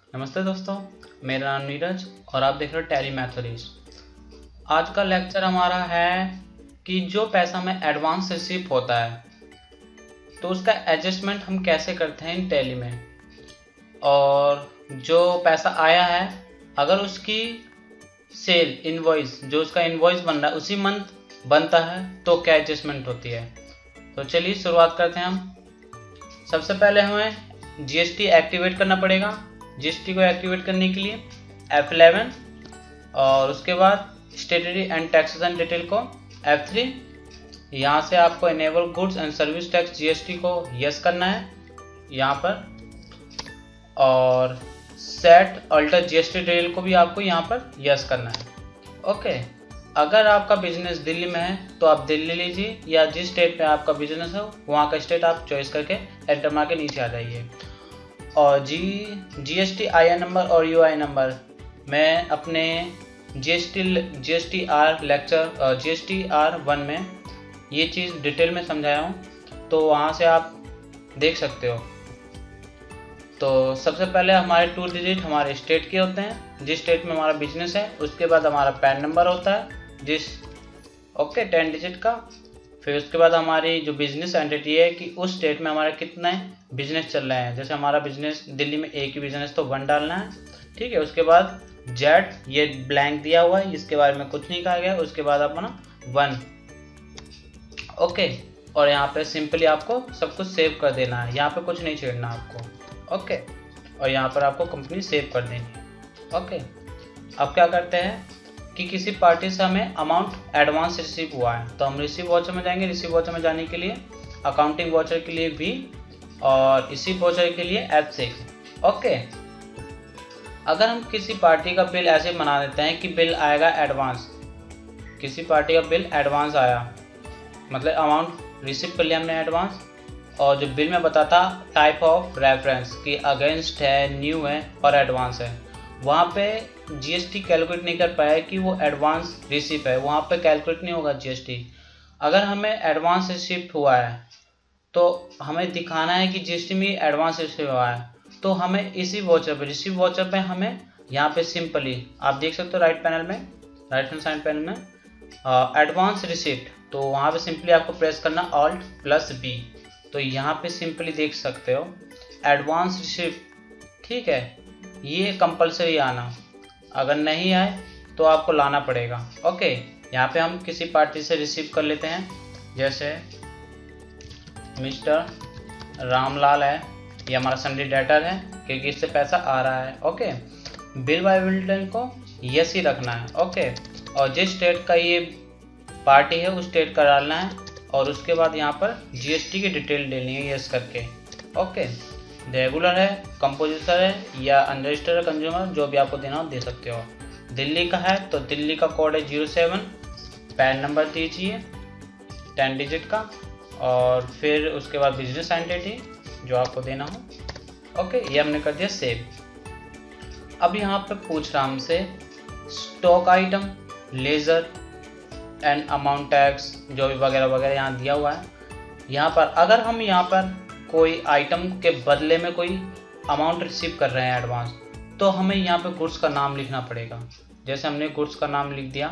नमस्ते दोस्तों, मेरा नाम नीरज और आप देख रहे हो टैली मैथडीज। आज का लेक्चर हमारा है कि जो पैसा हमें एडवांस रिसीव होता है तो उसका एडजस्टमेंट हम कैसे करते हैं इन टैली में, और जो पैसा आया है अगर उसकी सेल इनवॉइस जो उसका इनवॉइस बन रहा है उसी मंथ बनता है तो क्या एडजस्टमेंट होती है। तो चलिए शुरुआत करते हैं हम। सबसे पहले हमें जीएसटी एक्टिवेट करना पड़ेगा। जीएसटी को एक्टिवेट करने के लिए F11 और उसके बाद स्टेटरी एंड टैक्सेशन डिटेल को F3। यहाँ से आपको enable goods and service tax GST को यस करना है यहाँ पर, और सेट अल्टर जीएसटी डिटेल को भी आपको यहाँ पर यस करना है। ओके, अगर आपका बिजनेस दिल्ली में है तो आप दिल्ली लीजिए, या जिस स्टेट में आपका बिजनेस हो वहाँ का स्टेट आप चॉइस करके एंटर मार के नीचे आ जाइए। और जीएसटी आईएन नंबर और यूआई नंबर मैं अपने जीएसटीआर लेक्चर GSTR1 में ये चीज़ डिटेल में समझाया हूँ, तो वहाँ से आप देख सकते हो। तो सबसे पहले हमारे 2 डिजिट हमारे स्टेट के होते हैं, जिस स्टेट में हमारा बिजनेस है। उसके बाद हमारा पैन नंबर होता है 10 डिजिट का। फिर उसके बाद हमारी जो बिजनेस एंटिटी है कि उस स्टेट में हमारे कितने बिजनेस चल रहे हैं। जैसे हमारा बिजनेस दिल्ली में एक ही बिजनेस तो 1 डालना है, ठीक है। उसके बाद जेड ये ब्लैंक दिया हुआ है, इसके बारे में कुछ नहीं कहा गया। उसके बाद अपना 1, ओके। और यहाँ पे सिंपली आपको सब कुछ सेव कर देना है, यहाँ पे कुछ नहीं छेड़ना आपको, ओके। और यहाँ पर आपको कंपनी सेव कर देनी है, ओके। अब क्या करते हैं कि किसी पार्टी से हमें अमाउंट एडवांस रिसीव हुआ है तो हम रिसीव वाउचर में जाएंगे। रिसीव वाउचर में जाने के लिए अकाउंटिंग वाउचर के लिए V और इसी वाउचर के लिए F6, ओके। अगर हम किसी पार्टी का बिल ऐसे बना देते हैं कि बिल आएगा एडवांस, किसी पार्टी का बिल एडवांस आया मतलब अमाउंट रिसीव कर लिया हमने एडवांस, और जो बिल में बताता टाइप ऑफ रेफरेंस कि अगेंस्ट है, न्यू है और एडवांस है, वहाँ पे जीएसटी कैलकुलेट नहीं कर पाया कि वो एडवांस रिसीव है, वहाँ पे कैलकुलेट नहीं होगा जीएसटी। अगर हमें एडवांस रिसीव हुआ है तो हमें दिखाना है कि जीएसटी में एडवांस रिसीव हुआ है, तो हमें इसी वाउचर पे रिसीव वाउचर पे हमें यहाँ पे सिंपली आप देख सकते हो राइट हैंड साइड पैनल में एडवांस रिसीप्ट, तो वहाँ पे सिंपली आपको प्रेस करना Alt+B। तो यहाँ पे सिंपली देख सकते हो एडवांस रिसीप्ट, ठीक है। ये कंपलसरी आना, अगर नहीं आए तो आपको लाना पड़ेगा, ओके। यहाँ पे हम किसी पार्टी से रिसीव कर लेते हैं, जैसे मिस्टर रामलाल है, ये हमारा सन्डे डेटर है क्योंकि इससे पैसा आ रहा है, ओके। बिल बाय बिल्डर को यस ही रखना है, ओके। और जिस स्टेट का ये पार्टी है उस स्टेट का डालना है, और उसके बाद यहाँ पर जीएसटी की डिटेल देनी है यस करके, ओके। रेगुलर है, कंपोजिटर है या अनरजिस्टर्ड कंज्यूमर, जो भी आपको देना हो दे सकते हो। दिल्ली का है तो दिल्ली का कोड है 07, पैन नंबर दीजिए 10 डिजिट का, और फिर उसके बाद बिजनेस एंटिटी जो आपको देना हो, ओके। ये हमने कर दिया सेव। अब यहाँ पे पूछ रहा हमसे stock item, ledger and amount tax जो भी वगैरह वगैरह यहाँ दिया हुआ है। यहाँ पर अगर हम यहाँ पर कोई आइटम के बदले में कोई अमाउंट रिसीव कर रहे हैं एडवांस, तो हमें यहाँ पे गुड्स का नाम लिखना पड़ेगा। जैसे हमने गुड्स का नाम लिख दिया।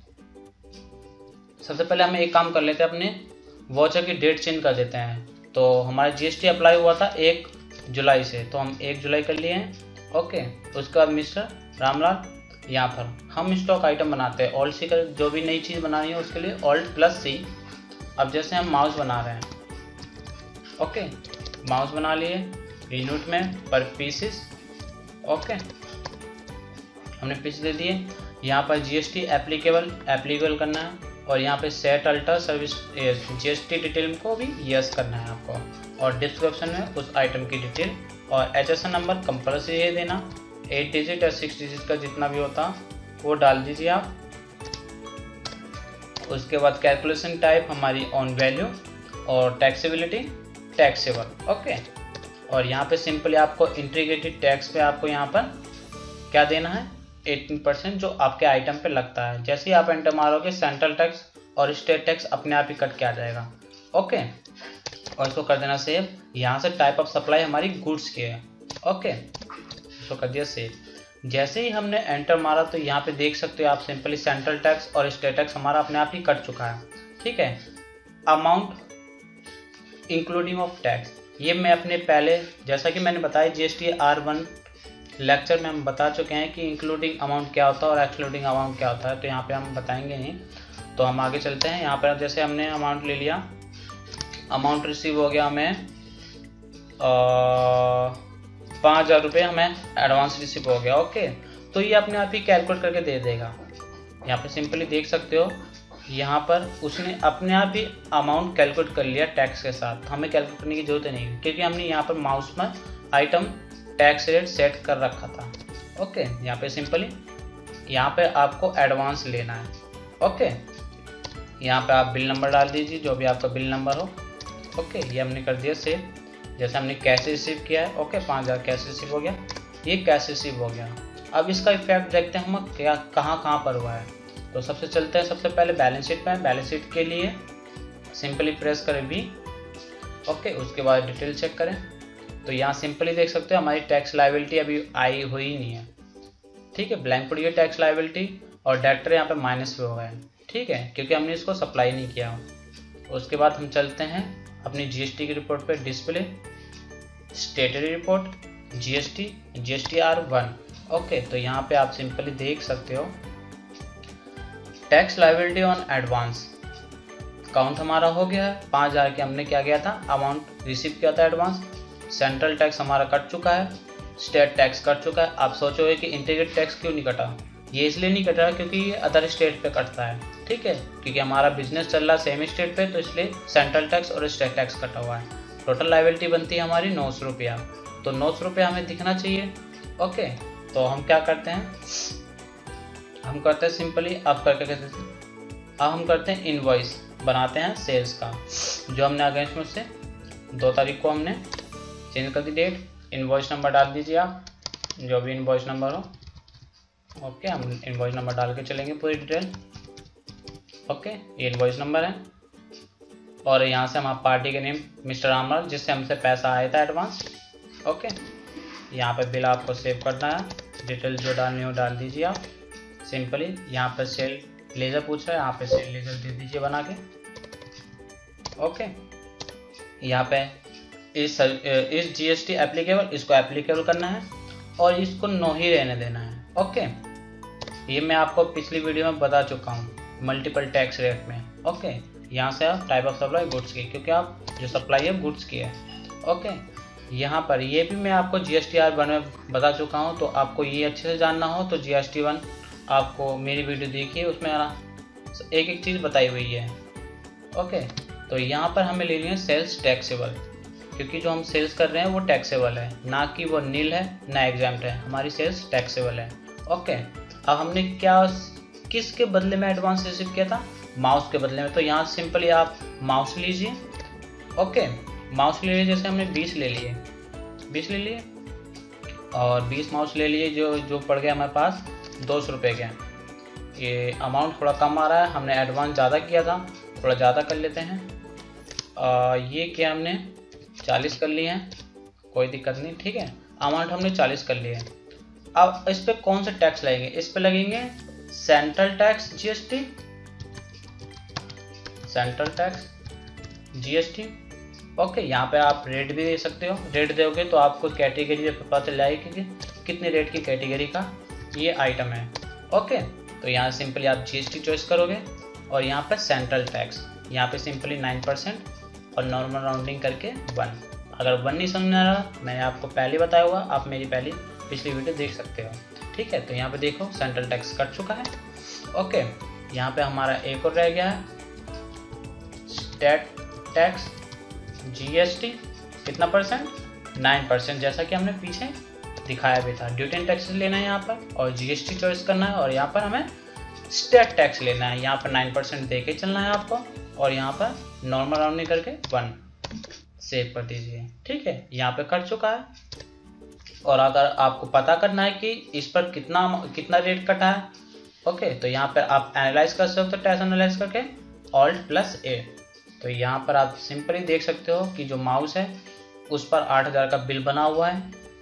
सबसे पहले हमें एक काम कर लेते हैं, अपने वाउचर की डेट चेंज कर देते हैं। तो हमारा जीएसटी अप्लाई हुआ था 1 जुलाई से, तो हम 1 जुलाई कर लिए हैं, ओके। उसके बाद मिस्टर रामलाल, यहाँ पर हम स्टॉक आइटम बनाते हैं Alt+C कर, जो भी नई चीज़ बनानी है उसके लिए Alt+C। अब जैसे हम माउस बना रहे हैं, ओके, माउस बना लिए यूनिट में पर पीसेस, ओके। हमने पीस दे दिए। यहाँ पर जीएसटी एप्लीकेबल करना है, और यहाँ पे set alter service GST detail को भी यस करना है आपको, और डिस्क्रिप्शन में उस आइटम की डिटेल और HSN नंबर कंपल्सरी है देना, 8 डिजिट या 6 डिजिट का जितना भी होता वो डाल दीजिए आप। उसके बाद कैलकुलेशन टाइप हमारी ऑन वैल्यू, और टैक्सेबिलिटी टैक्सेबल, ओके। और यहाँ पे सिंपली आपको इंटीग्रेटेड टैक्स पे आपको यहाँ पर क्या देना है 18% जो आपके आइटम पे लगता है। जैसे ही आप एंटर मारोगे सेंट्रल टैक्स और स्टेट टैक्स अपने आप ही कट के आ जाएगा, ओके। और इसको कर देना सेव। यहाँ से टाइप ऑफ सप्लाई हमारी गुड्स की है, ओके। इसको कर दिया सेव। जैसे ही हमने एंटर मारा तो यहाँ पे देख सकते हो आप सिंपली सेंट्रल टैक्स और स्टेट टैक्स हमारा अपने आप ही कट चुका है। ठीक है, अमाउंट इंक्लूडिंग ऑफ टैक्स, ये मैं अपने पहले जैसा कि मैंने बताया GST-R1 लेक्चर में हम बता चुके हैं कि इंक्लूडिंग अमाउंट क्या होता है और एक्सक्लूडिंग अमाउंट क्या होता है, तो यहाँ पे हम बताएंगे नहीं। तो हम आगे चलते हैं। यहाँ पर जैसे हमने अमाउंट ले लिया, अमाउंट रिसीव हो गया हमें 5,000 रुपये हमें एडवांस रिसीव हो गया। ओके, तो ये अपने आप ही कैलकुलेट करके दे देगा। यहाँ पे सिंपली देख सकते हो यहाँ पर उसने अपने आप ही अमाउंट कैलकुलेट कर लिया टैक्स के साथ, हमें कैलकुलेट करने की जरूरत नहीं क्योंकि हमने यहाँ पर माउस में आइटम टैक्स रेट सेट कर रखा था। ओके, यहाँ पे सिंपली यहाँ पे आपको एडवांस लेना है। ओके, यहाँ पे आप बिल नंबर डाल दीजिए, जो भी आपका बिल नंबर हो। ओके, ये हमने कर दिया सेव। जैसे हमने कैश रिसीव किया है, ओके 5,000 कैश रिसीव हो गया, ये कैश रिसीव हो गया। अब इसका इफेक्ट देखते हैं हम क्या कहाँ पर हुआ है। तो सबसे चलते हैं, सबसे पहले बैलेंस शीट पे। बैलेंस शीट के लिए सिंपली प्रेस करें V। ओके, उसके बाद डिटेल चेक करें तो यहाँ सिंपली देख सकते हो हमारी टैक्स लायबिलिटी अभी आई हुई नहीं है। ठीक है, ब्लैंक पड़ी है टैक्स लायबिलिटी और डेटर यहाँ पे माइनस पे हो गया है। ठीक है, क्योंकि हमने इसको सप्लाई नहीं किया। उसके बाद हम चलते हैं अपनी GST की रिपोर्ट पे, डिस्प्ले स्टेटरी रिपोर्ट GST-R1। ओके, तो यहाँ पे आप सिंपली देख सकते हो टैक्स लायबिलिटी ऑन एडवांस काउंट हमारा हो गया है 5,000 के, हमने क्या किया था अमाउंट रिसीव किया था एडवांस। सेंट्रल टैक्स हमारा कट चुका है, स्टेट टैक्स कट चुका है। आप सोचोगे कि इंटीग्रेट टैक्स क्यों नहीं कटा, ये इसलिए नहीं कटा क्योंकि ये अदर स्टेट पे कटता है। ठीक है, क्योंकि हमारा बिजनेस चल रहा है सेम स्टेट पे, तो इसलिए सेंट्रल टैक्स और स्टेट टैक्स कटा हुआ है। टोटल लायबिलिटी बनती है हमारी 900 रुपया, तो 900 रुपया हमें दिखना चाहिए। ओके, तो हम क्या करते हैं, हम करते हैं सिंपली अब हम करते हैं इनवॉइस बनाते हैं सेल्स का, जो हमने अगेंस्ट में से 2 तारीख को हमने चेंज कर दी डेट। इनवॉइस नंबर डाल दीजिए आप, जो भी इनवॉइस नंबर हो। ओके, हम इनवॉइस नंबर डाल के चलेंगे पूरी डिटेल। ओके, ये इनवॉइस नंबर है और यहाँ से हम आप पार्टी के नेम मिस्टर रामलाल, जिससे हमसे पैसा आया था एडवांस। ओके, यहाँ पे बिल आपको सेव करना है, डिटेल जो डालनी हो डाल दीजिए आप सिंपली। यहाँ पर सेल लेज़र पूछ रहा है, यहाँ पे सेल लेज़र दे दीजिए बना के। ओके, यहाँ पे इस GST एप्लीकेबल, इसको एप्लीकेबल करना है और इसको नो ही रहने देना है। ओके, ये मैं आपको पिछली वीडियो में बता चुका हूँ मल्टीपल टैक्स रेट में। ओके, यहाँ से आप टाइप ऑफ सप्लाई गुड्स की, क्योंकि आप जो सप्लाई है गुड्स की है। ओके, यहाँ पर ये भी मैं आपको GST-R1 में बता चुका हूँ, तो आपको ये अच्छे से जानना हो तो GST-1 आपको मेरी वीडियो देखिए, उसमें एक एक चीज़ बताई हुई है। ओके, तो यहाँ पर हमें लेनी है सेल्स टैक्सेबल, क्योंकि जो हम सेल्स कर रहे हैं वो टैक्सेबल है, ना कि वो नील है ना एग्जाम्प्ट है, हमारी सेल्स टैक्सेबल है। ओके, अब हमने क्या किसके बदले में एडवांस रिसीव किया था, माउस के बदले में। तो यहाँ सिंपली आप माउस लीजिए। ओके, माउस ले लिए, जैसे हमने 20 ले लिए, 20 ले लिए और 20 माउस ले लिए, जो पड़ गया हमारे पास 200 रुपये के। ये अमाउंट थोड़ा कम आ रहा है, हमने एडवांस ज़्यादा किया था, थोड़ा ज़्यादा कर लेते हैं। ये क्या हमने 40 कर लिए हैं, कोई दिक्कत नहीं। ठीक है, अमाउंट हमने 40 कर लिए। अब इस पर कौन सा टैक्स लगेंगे, इस पर लगेंगे central tax GST, central tax GST। Okay, यहाँ पे आप रेट भी दे सकते हो, रेट दोगे तो आपको कैटेगरी पता चल जाएगी कि कितने रेट की कैटेगरी का ये आइटम है। ओके, तो यहाँ सिंपली आप GST चॉइस करोगे और यहाँ पे सेंट्रल टैक्स, यहाँ पे सिंपली 9% और नॉर्मल राउंडिंग करके 1। अगर 1 नहीं समझ आ रहा, मैंने आपको पहले बताया हुआ, आप मेरी पिछली वीडियो देख सकते हो। ठीक है, तो यहाँ पे देखो सेंट्रल टैक्स कट चुका है। ओके, यहाँ पे हमारा एक और रह गया है स्टेट टैक्स GST, कितना परसेंट, 9%, जैसा कि हमने पीछे दिखाया भी था। ड्यूटी एंड टैक्सेस लेना है यहाँ पर और GST चॉइस करना है और यहाँ पर हमें स्टेट टैक्स लेना है। यहाँ पर 9% दे के चलना है आपको और यहाँ पर नॉर्मल राउंडिंग करके 1 सेव कर दीजिए। ठीक है, यहाँ पे कट चुका है। और अगर आपको पता करना है कि इस पर कितना रेट कटा है, ओके, तो यहाँ पर आप एनालाइज कर सकते हो, टैक्स एनालाइज करके Alt+A। तो यहाँ पर आप सिंपली देख सकते हो कि जो माउस है उस पर 8,000 का बिल बना हुआ है।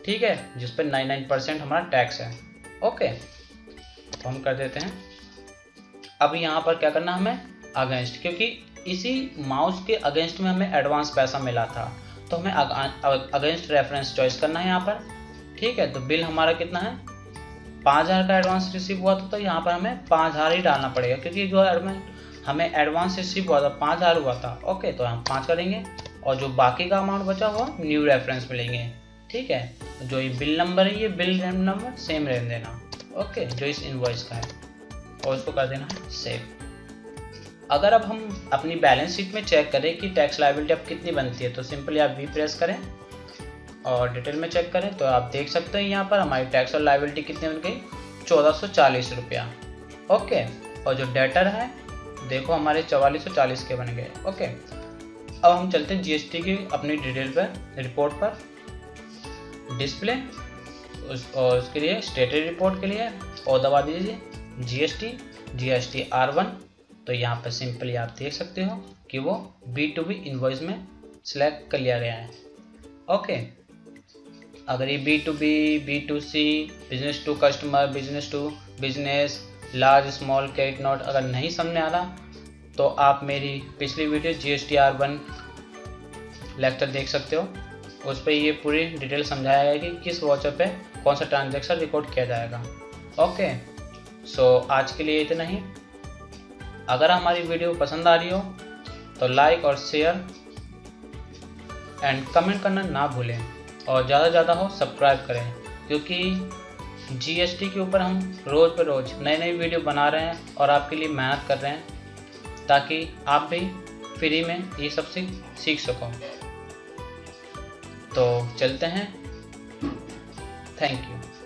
ठीक है, जिस पर 99% हमारा टैक्स है। ओके, तो हम कर देते हैं। अब यहाँ पर क्या करना हमें, अगेंस्ट, क्योंकि इसी माउस के अगेंस्ट में हमें एडवांस पैसा मिला था, तो हमें अगेंस्ट रेफरेंस चॉइस करना है यहाँ पर। ठीक है, तो बिल हमारा कितना है, 5000 का एडवांस रिसीव हुआ था, तो यहाँ पर हमें 5000 ही डालना पड़ेगा, क्योंकि जो हमें एडवांस रिसीव हुआ था 5000 हुआ था। ओके, तो हम 5 करेंगे और जो बाकी का अमाउंट बचा हुआ न्यू रेफरेंस में लेंगे। ठीक है, जो ये बिल नंबर है, ये बिल नंबर सेम रहने देना। ओके, जो इस इनवॉइस का है, और उसको कर देना है सेव। अगर अब हम अपनी बैलेंस शीट में चेक करें कि टैक्स लायबिलिटी अब कितनी बनती है, तो सिंपली आप वी प्रेस करें और डिटेल में चेक करें, तो आप देख सकते हैं यहाँ पर हमारी टैक्स और लायबिलिटी कितनी बन गई, 1440 रुपया। ओके, और जो डेटर है देखो हमारे 4440 के बन गए। ओके, अब हम चलते हैं जीएसटी की अपनी डिटेल पर, रिपोर्ट पर, डिस्प्ले और उसके लिए स्टेटस रिपोर्ट के लिए और दबा दीजिए जीएसटी R1। तो यहाँ पर सिंपली आप देख सकते हो कि वो B2B इनवॉइस में सिलेक्ट कर लिया गया है। ओके, अगर ये B2B, B2C, business to customer, business to business, large small कैट नोट अगर नहीं समझ आ रहा, तो आप मेरी पिछली वीडियो GST R1 लेक्चर देख सकते हो, उस पर ये पूरी डिटेल समझाया गया है कि किस वाउचर पे कौन सा ट्रांजैक्शन रिकॉर्ड किया जाएगा। ओके, सो आज के लिए इतना ही। अगर हमारी वीडियो पसंद आ रही हो तो लाइक और शेयर एंड कमेंट करना ना भूलें, और ज़्यादा से ज़्यादा हो सब्सक्राइब करें, क्योंकि जीएसटी के ऊपर हम रोज़ पे रोज़ नई नई वीडियो बना रहे हैं और आपके लिए मेहनत कर रहे हैं, ताकि आप भी फ्री में ये सब सीख सको। तो चलते हैं, थैंक यू।